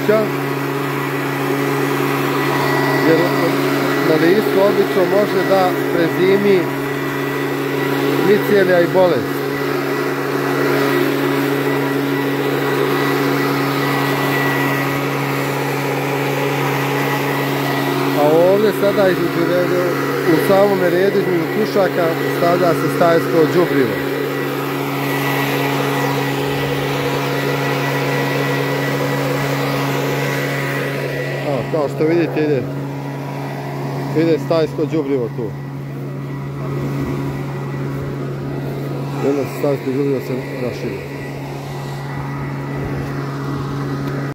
kuća, jer na listu obično može da prezimi micelija i bolest. A ovdje sada u samom redu između tušaka stavlja se stajsko đubrivo. Kao što vidite ide stajsko đubrivo tu. Jedno stajsko đubrivo se raširi.